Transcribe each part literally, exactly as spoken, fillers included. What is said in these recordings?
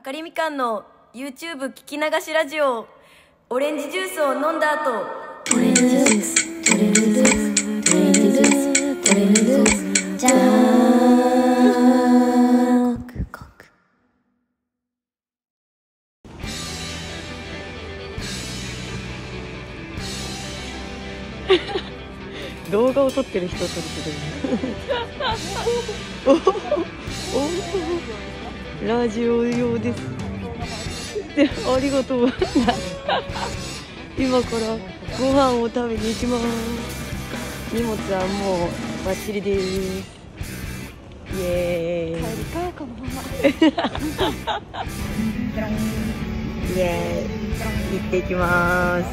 かりみかんの YouTube 聞き流しラジオ。オレンジジュースを飲んだ後、オレンジジュース、オレンジジュース、オレンジジュース、オレンジジュース、じゃーん。 動画を撮ってる人を撮ってるおおラジオ用ですで、ありがとう今からご飯を食べに行きます。荷物はもうバッチリです。イエーイ帰りかこのままイエーイ行ってきます。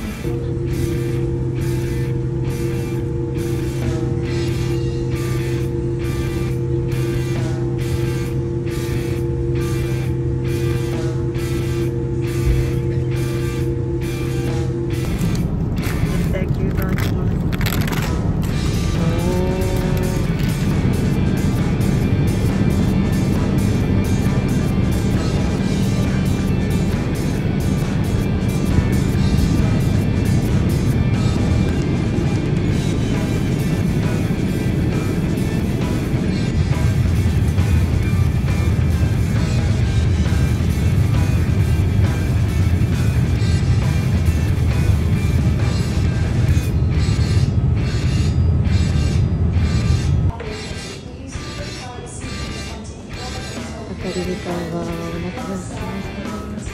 あかりみかんはお腹が空きました。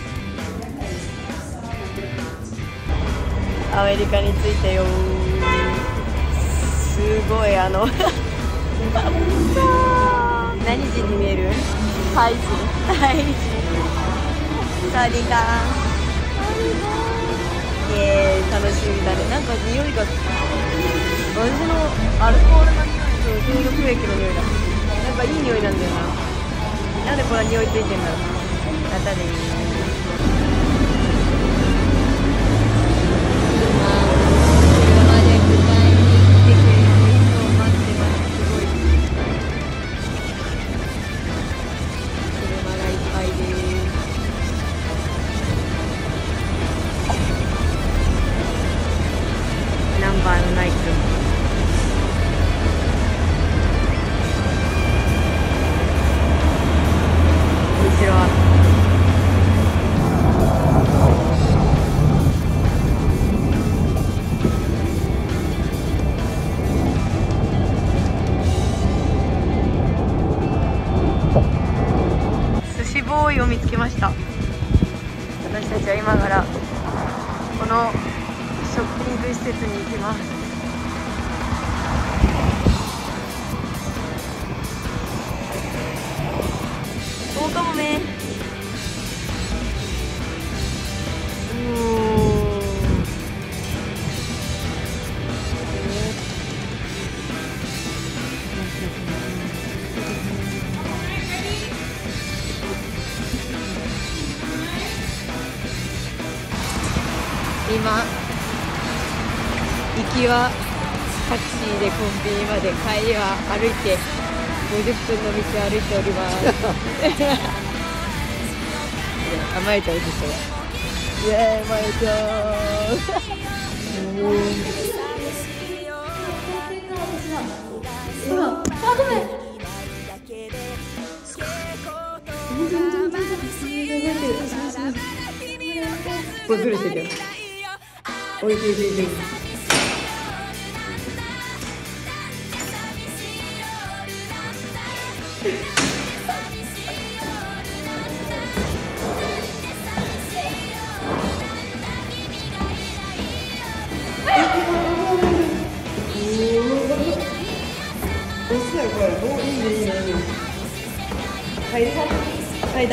アメリカに着いたよ。すごいあの何時に見える？ハイジハイジサワディーカーイエーイ楽しみだね。なんか匂いが私のアルコールの匂いと消毒液の匂いだ。なんかいい匂いなんだよな。なんでこんな匂いついてんだろう。またねナンバーのない車。後ろは寿司ボーイを見つけました。私たちは今からこのショッピング施設に行きます。そうかもね。お今行きはタクシーでコンビニまで、帰りは歩いてごじゅっぷんの道を歩いております甘えちゃうでしょ。イエーイ甘えちゃうこれずれてるよ。おいしいおいしいおいしい。おいしいこれ。おいいねいいねいいね。階段階段。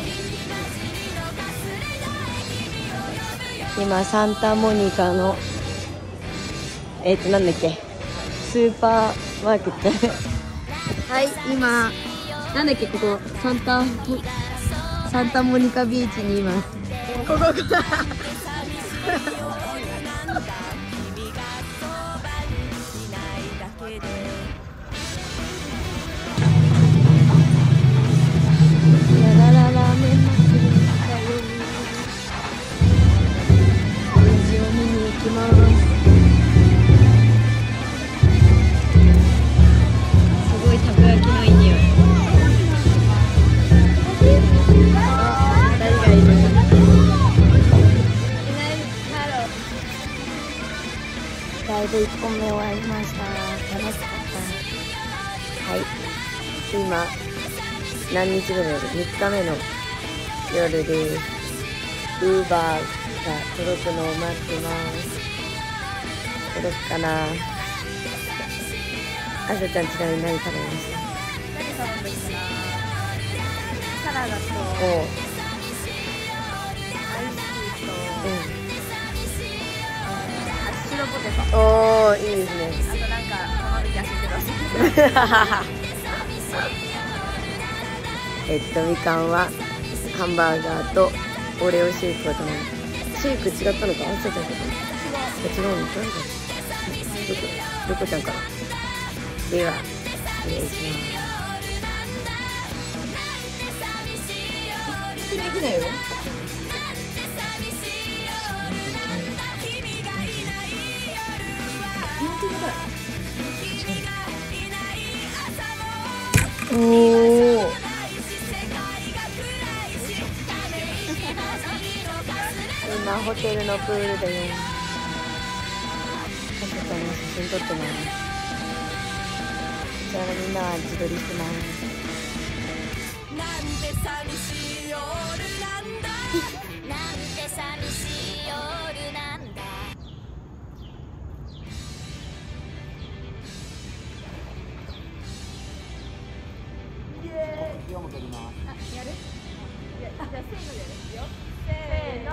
今サンタモニカのえっとなんだっけスーパーマーケットはい今なんだっけここサンタサンタモニカビーチにいます。ここここララララーメンでいっぽんめ終わりました。楽しかった。はい、今何日目の夜？みっかめの夜です。ウーバーが届くのを待ってます。届くかな。あさちゃんちなみに何食べました？ 何頼んだっけな。サラダとおう、 アイスティーと、 うん、 ハッシュドポテト。 おー、いいですね。 あとなんか頼む気がするけど。 えっとみかんはハンバーガーとオレオシェイクを頼む。シェイク違ったのか忘れちゃった。違うのか。どこどこちゃんから。ではお願いします。できないよ。おお。今ホテルのプールだよ。あさちゃんの写真撮ってます。じゃあみんなは自撮りしてます。 なんて寂しい夜なんだなんて寂しい夜なんだ。 あ、やる？いや、じゃあせーのでやるよ。せーの。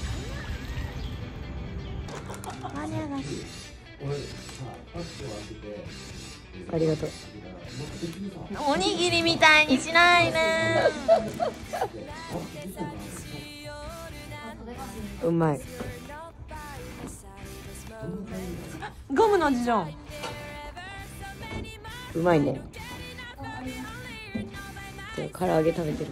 ありがとう。 おにぎりみたいにしないね。 うまい。 ガムの味じゃん。 うまいね。で唐揚げ食べてる。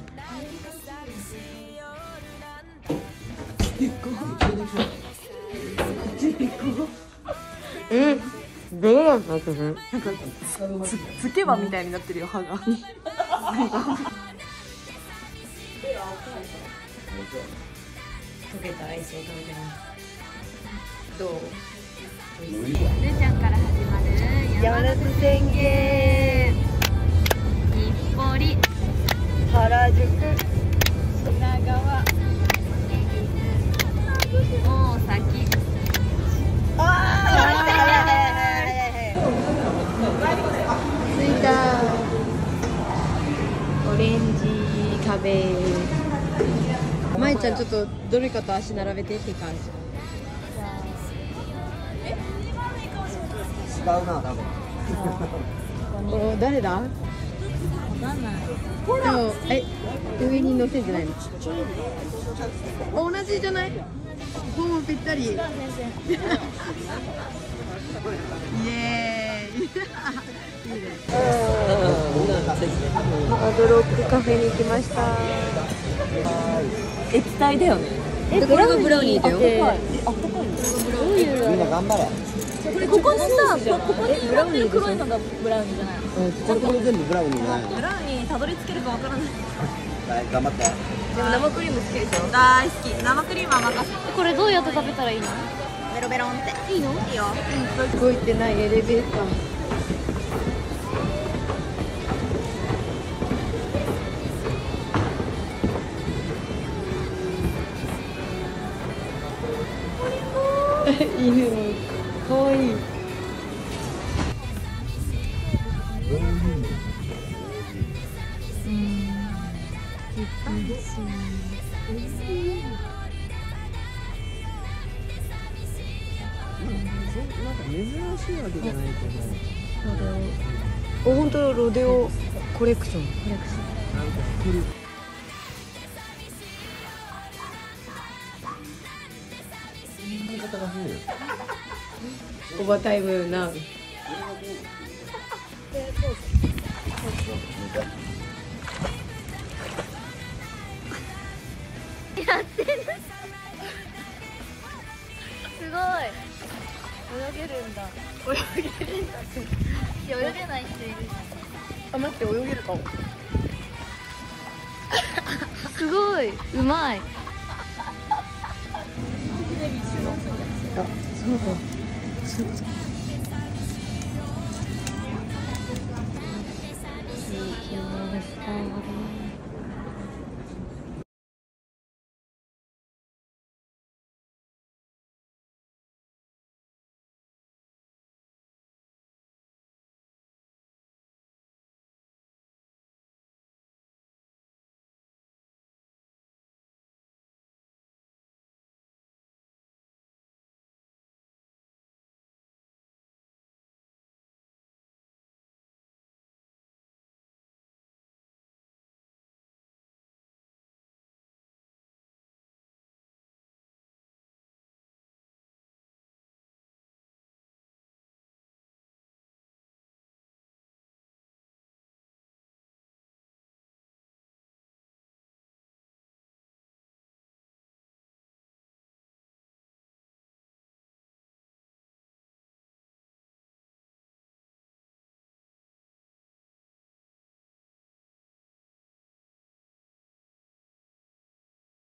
うん。どうなんだっけ？ なんかつつけばみたいになってるよ歯が。 溶けたアイスを食べてます。どう？ るーちゃんから始まる山梨宣言。 日暮里、 原宿、 品川、大崎。 着いた。オレンジ壁。まいちゃんちょっとどれかと足並べてって感じ。 違うな、多分。 お、誰だ？わかんない。でも、え、上に乗せんじゃないの？同じじゃない？ほぼぴったり。イエーイ。いいね。ハードロックカフェに来ました。 液体だよね。 え、これがブラウニーだよ。 みんな頑張れ。 ここのさ、ここにブラウニー黒いのがブラウニーじゃないの？ これこれ全部ブラウニーじゃないの。 ブラウニーにたどり着けるかわからない。 はい、頑張って。 でも生クリーム好きでしょ？ 大好き。生クリームは任せて。 これどうやって食べたらいいの？ ベロベロンって。いいの？いいよ。 動いてないエレベーター。犬かわいい。 珍しいわけじゃないけお、本当ロデオコレクション。コレクション。 ど、なんか来る。言い方が変よ。 オーバータイムな。 すごい。泳げるんだ。泳げるんだって。いや泳げない人いるじあ、待って泳げるかも。 ゃん。すごい。うまい。 あ、そうだ。そうだ。 なるほどね。